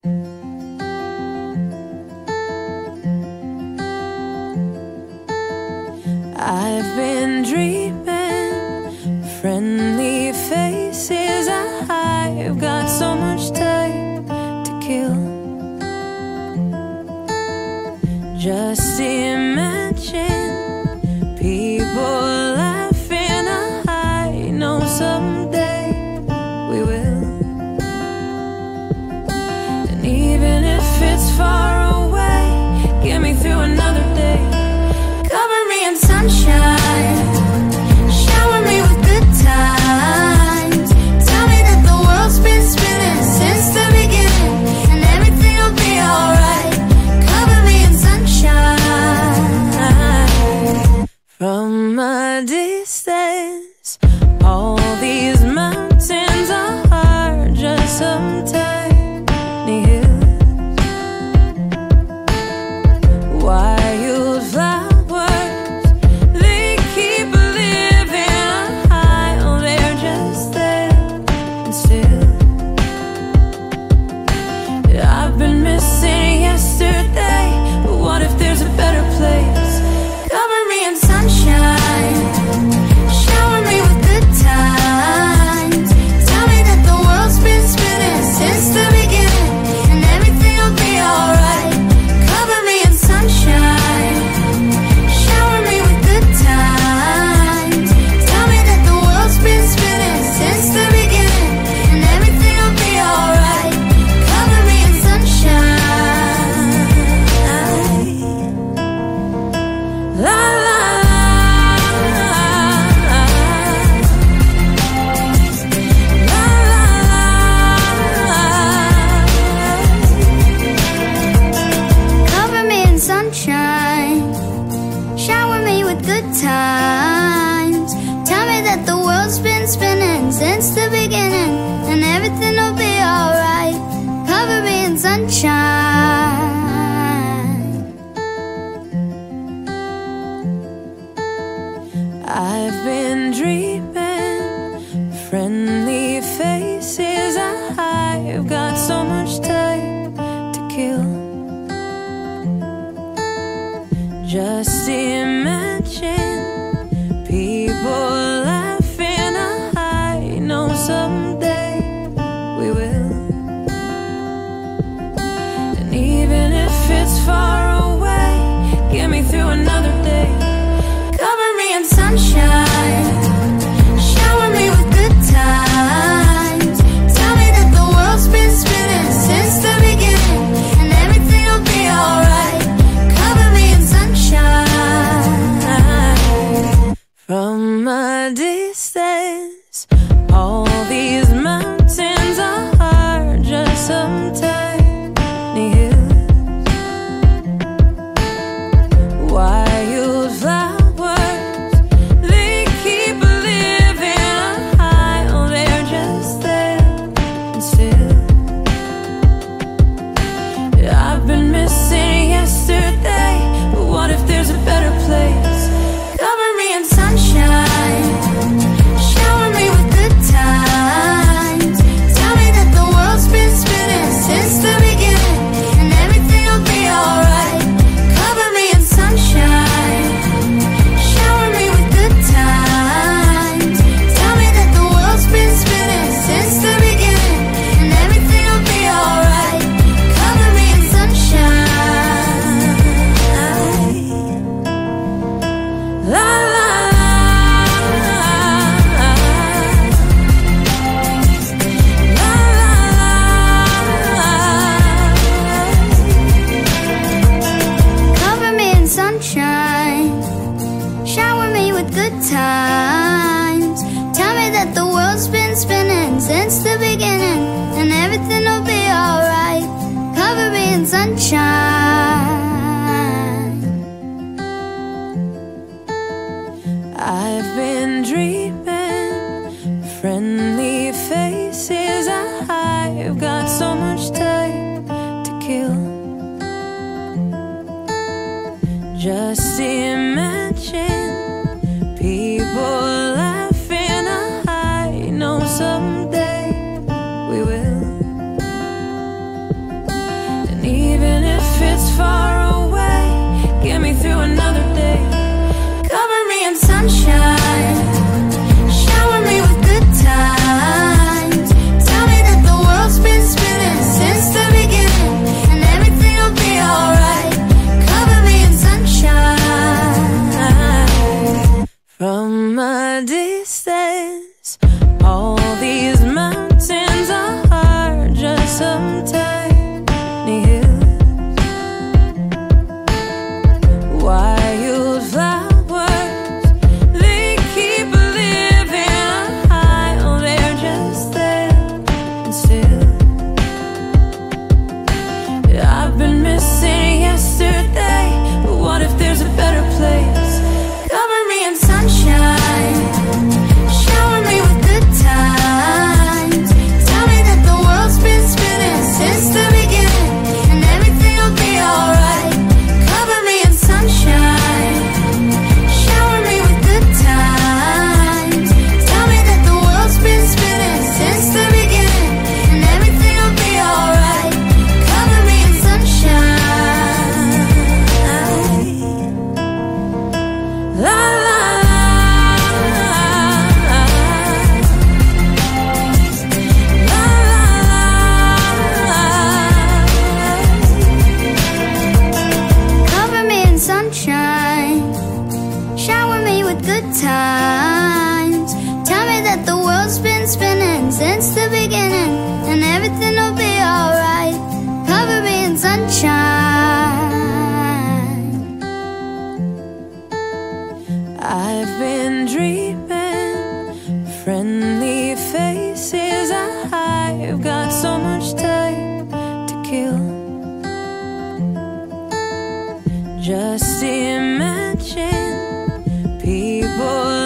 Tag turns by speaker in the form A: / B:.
A: I've been dreaming, friendly faces. I've got so much time to kill. Just imagine people laughing. I know someday we will. And even if it's far away, get me through another day. Cover me in sunshine, shower me with good times. Tell me that the world's been spinning since the beginning, and everything will be alright. Cover me in sunshine. From a distance, all these mountains are just some tiny hills. Wildflowers, they keep living high. Oh, they're just there and still. I've been missing yesterday, but what if there's a better place? Cover me in sunshine, shower me with good times. Tell me that the world's been spinning since the beginning, and everything will be alright. Cover me in sunshine, shower me with good times. Tell me that the world's been spinning since the beginning, and everything will be alright. Cover me in sunshine. La la Cover me in sunshine, shower me with good times. Tell me that the world's been spinning since the beginning, and everything will be alright. Cover me in sunshine. I've been dreaming, friendly faces. I've got so much time to kill. Just imagine people laughing. I know someday we will. And even if it's far away, get me through another day. Cover me in sunshine, shower me with good times. Tell me that the world's been spinning since the beginning, and everything will be alright. Cover me in sunshine. From a distance, all these mountains are just some tiny hills. Wildflowers, they keep living high. Oh, they're just there and still. I've been missing yesterday, but what if there's a better place? Cover me in sunshine, shower me with good times. Tell me that the world's been spinning since the beginning, and everything will be alright. Cover me in sunshine, shower me with good times. Tell me that the world's been spinning since the beginning, and everything will be alright. Cover me in sunshine. La la Cover me in sunshine, shower me with good times. Tell me that the world's been spinning since the beginning, and everything will be alright. Cover me in sunshine. I've been dreaming, friendly faces. I've got so much time to kill. Just imagine people laughing. I know someday we will. far away, get me through another day. Cover me in sunshine, shower me with good times. Tell me that the world's been spinning since the beginning, and everything will be alright. Cover me in sunshine. From a distance, all these mountains are just some tiny hills. Wildflowers, they keep living high. Oh, they're just there and still. I've been missing yesterday, but what if there's a better place? Cover me in sunshine, shower me with good times. Tell me that the world's been spinning since the beginning, and everything will be alright. Cover me in sunshine, shower me with good times. Tell me that the world's been spinning since the beginning, and everything will be alright. Cover me in sunshine. La la Cover me in sunshine, shower me with good times. Tell me that the world's been spinning since the beginning, and everything will be alright. Cover me in sunshine. I've been dreaming, friendly faces. I've got so much time to kill. Just imagine people